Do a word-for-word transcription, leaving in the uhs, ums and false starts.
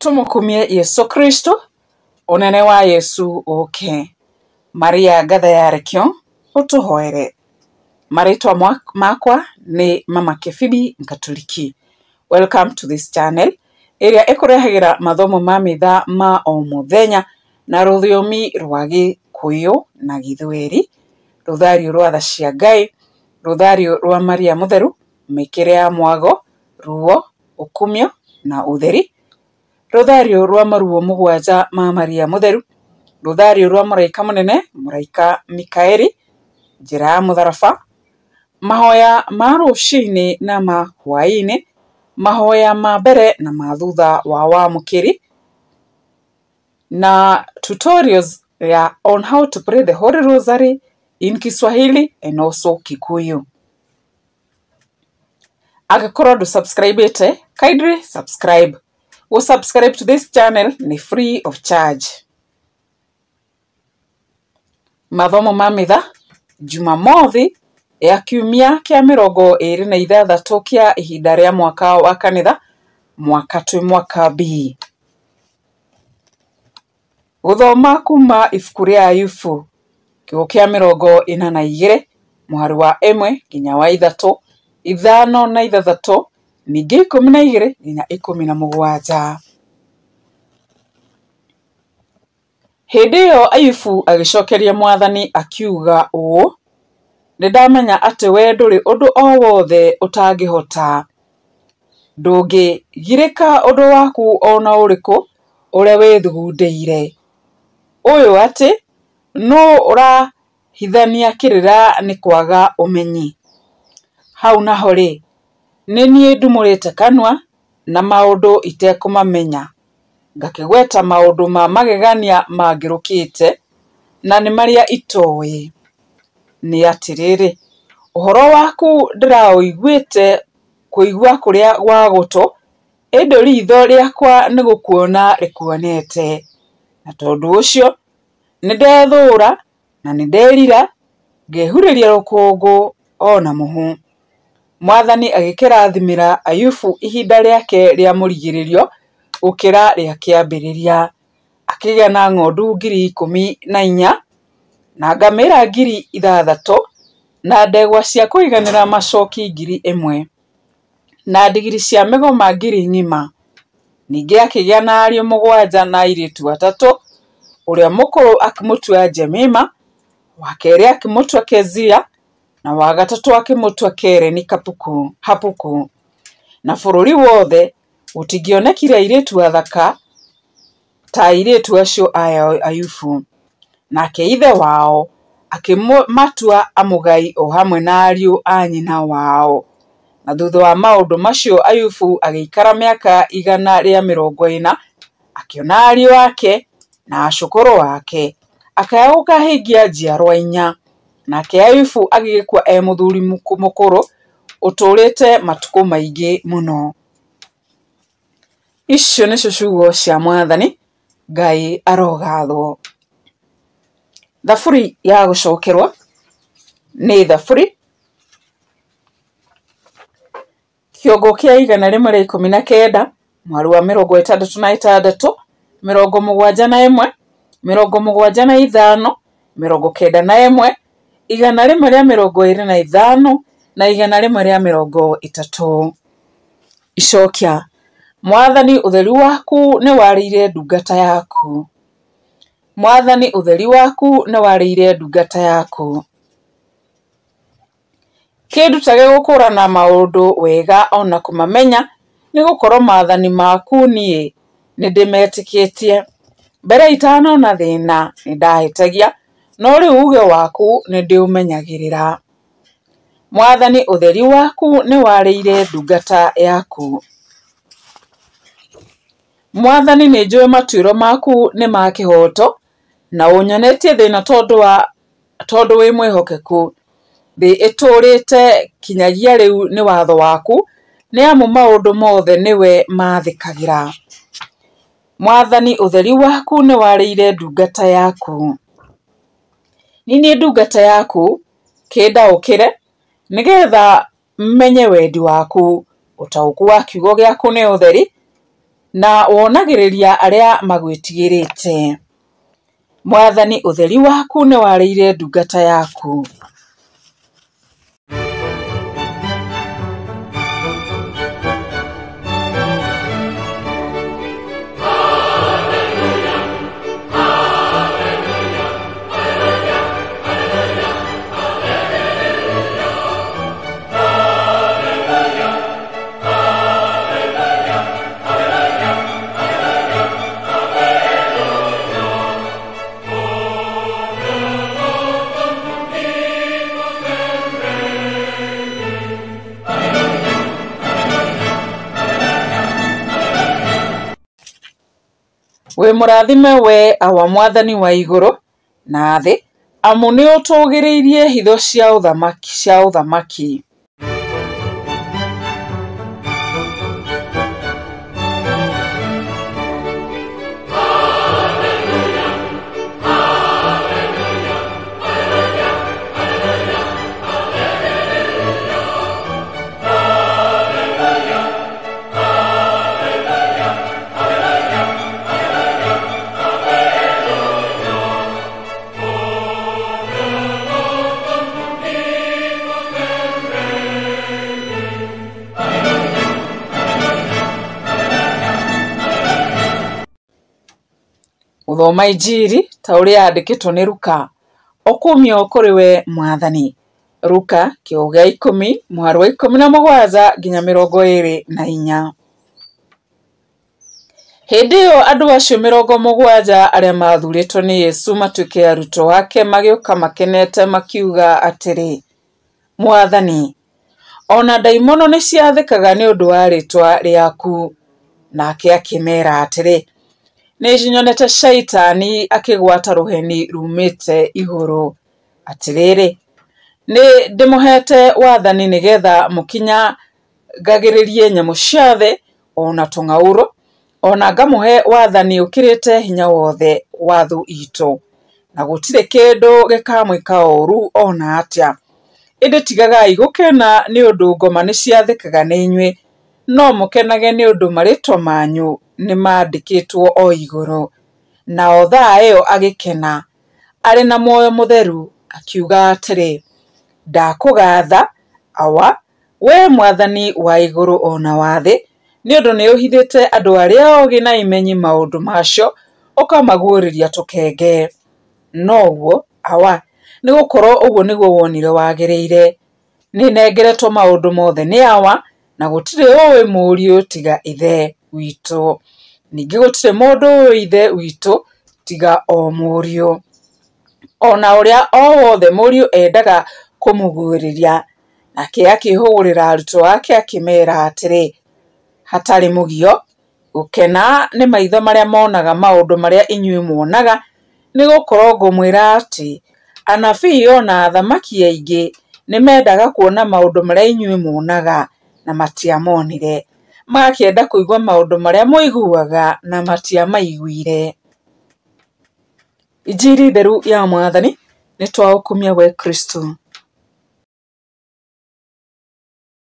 Tumukumie Yesu Kristo, unene wa Yesu oke. Maria ngatha yarekio, utuhoere. Maritwa makwa ni Mama Kefibi Nkatoliki. Welcome to this channel. Area ekurehagira mathomo ma mitha ma o muthenya na ruthiomi rwa Gikuyu na Githweri, ruthario rwa tha cia Ngai, ruthario rwa Maria Mutheru, mikire ya mwago, ruo, ukumio na utheri, ruthario rwa maruo mugwanja ma Maria Mutheru, ruthario rwa muraika munene, muraika Mikaeli, njira ya mutharaba, mahoya ma rucini na ma hwaini, mahoya ma mbere na ma thutha wa wamukiri, na tutorials ya on how to pray the Holy Rosary in Kiswahili and also Kikuyu. Agakorwo ndu subscribe ite, kindly subscribe. Go subscribe to this channel ni free of charge. Mathomo ma mitha Jumamothi ya kiumia kia mirongo iri na ithathatu kia ihinda ria mwaka wa kanitha mwaka twi mwaka B. Guthoma kuma ibuku ria Ayubu kigo kia mirongo ina na igiri muhari wa imwe nginya wa ithatu, ithano na ithathatu, ningi ikumi na igiri nginya ikumi na mugwanja. Hindi iyo Ayubu agicokeria Mwathani akiuga uu: Nindamenya ati we nduri undu o wothe utangihota, ndungigirika undu waku ona uriku uria withugundeire. Uyu ati no urahithania kirira ni kwaga umenyi. Hau naho ri ni nie ndumurite kanwa na maundu itekumamenya, ngakigweta maundu ma magegania mangirukite na ni maria itowi. Ni atiriri, uhoro waku ndiraiguite kuigua kuria gwa guto, indi ritho riakwa ni gukuona rikuonete. Na tondu ucio nindethura na ninderira, ngehuriria rukungu ona muhu. Mwathani agikirathimira Ayubu ihinda riake ria murigiririo gukira ria kiambiriria, akigia na ng'ondu ngiri ikumi na inya na ngamira ngiri ithathatu na ndegwa cia kuiganira macoki ngiri imwe na ndigiri cia migoma ngiri ng'ima. Ningi akigia na ariu mugwanja na airitu atatu, uria mukuru akimutua Jemima, wa keri akimutua Kezia, na wa gatatu akimutua Kereni Kapuku Hapuku. Na bururi wothe utingionekire airitu athaka ta airitu acio aya Ayubu. Nake ithe wao akimatua amugai o hamwe na ariu a nyina wao. Na thutha wa maundu macio Ayubu agiikara miaka igana ria mirongo ina, akiona ariu ake na acukuru wake, akaya gukahingia njiarwa inya. Nake Ayubu agigikua e muthuri mukuru uturite matuku maingi muno. Icio nicio ciugo cia Mwathani. Ngai arogathwo. Thaburi ya gucokerwa ni thaburi kiongo kia igana rimwe ria ikumi na kenda mwari wa mirongo itandatu na itandatu, mirongo mugwanja na imwe, mirongo mugwanja na ithano, mirongo kenda na imwe, igana rimwe ria mirongo iri na ithano na igana rimwe ria mirongo itatu. Icokia: Mwathani utheri waku ni warĩire ndungata yaku. Mwathani utheri waku ni warĩire ndungata yaku. Kindutage gukurana maundu wega ona kumamenya, ni gukorwo maathani maku nie ni ndimetikitie. Mbere itano na thina ni ndahitagia, no riu uge waku ni ndiumenyagirira. Mwathani utheri waku ni warĩire ndungata yaku. Mwathani ni njui matuiro maku ni ma kihoto, na unyonetie thina tondu wa tondu wi mwihokeku. Thi iturite kinyagia riu ni watho waku, ni amu maundu mothe niwe mathikagira. Mwathani utheri waku ni warĩire ndungata yaku. Nini ndungata yaku kindaukire, nigetha menye wendi waku. Utauku wa kiugo giaku ni utheri, na wonagĩrĩria arĩa magwĩtigĩrĩte. Mwathani, ũtheri waku nĩ warĩire ndungata yaku. We mũrathime we awa Mwathani wa igũrũ na thĩ, amu nĩ ũtũgĩrĩirie hitho cia ũthamaki cia ũthamaki. Gũthoma Injiri ta ũrĩa yandĩkĩtwo nĩ Luka. Ũkumio kũrĩ we Mwathani. Luka kĩoho gĩa ikũmi mũhari wa ikũmi na mũgwanja nginya mĩrongo ĩrĩ na inya. Hĩndĩ ĩyo andũ acio mĩrongo mũgwanja arĩa mathurĩtwo nĩ Yesu matuĩke arutwo ake magĩũka makenete makiuga atĩrĩ, Mwathani, ona ndaimono nĩ ciathĩkaga nĩ ũndũ wa rĩĩtwa rĩaku. Nake akĩmeera atĩrĩ, nĩ nyonete Shaitani akĩgwata rũheni rumĩte igũrũ. Atĩrĩrĩ, nĩ ndĩmũhete wathani nĩgetha mũkinyagagĩrĩrie nyamũ cia thĩ ona tũng'aurũ, ona ngamũhe wathani ũkĩrĩte hinya wothe wa thũ itũ, na gũtirĩ kĩndũ gĩkamwĩka ũũru ona atĩa. Ĩndĩ tigagai gũkena nĩ ũndũ ngoma nĩ ciathĩkaga nĩ inyuĩ, no mũkenage nĩ ũndũ marĩĩtwa manyu nĩ mandĩkĩtwo o igũrũ. Na o thaa ĩyo agĩkena, arĩ na muoyo mũtheru, akiuga atĩrĩ, ndakũgatha awa we Mwathani wa igũrũ ona wa thĩ, nĩ ũndũ nĩ ũhithĩte andũ arĩa oogĩ na imenyi maũndũ macio, ũkamaguũrĩria tũkenge. No ũguo awa, nĩ gũkorwo ũguo nĩguo wonire wagĩrĩire. Nĩ nengeretwo maũndũ mothe nĩ awa, na gũtirĩ ũĩ mũriũ tiga ithe witũ. Ningĩ gũtirĩ mũndũ ũĩ ithe witũ tiga o mũriũ. Ona ũrĩa o wothe mũriũ endaga kũmũguũrĩria. Nake akĩhũgũrĩra arutwo ake akĩmeera atĩrĩ, hatarĩ mũgio, gũkena nĩ maitho marĩa monaga maũndũ marĩa inyuĩ muonaga, nĩ gũkorwo ngũmwĩra atĩ anabii ona athamaki aingĩ nĩ mendaga kuona maũndũ marĩa inyuĩ muonaga na matiamonire, magakĩenda kũigua maũndũ marĩa mũiguaga na matiamaiguire. Injiri theru ya Mwathani, nĩ twaũkumia we Kristo.